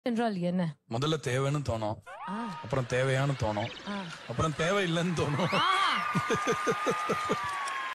என்றால் என்ன? முதல்ல தேவைன்னு தோணும், அப்புறம் தேவையான்னு தோணும், அப்புறம் தேவையில்லைன்னு தோணும்.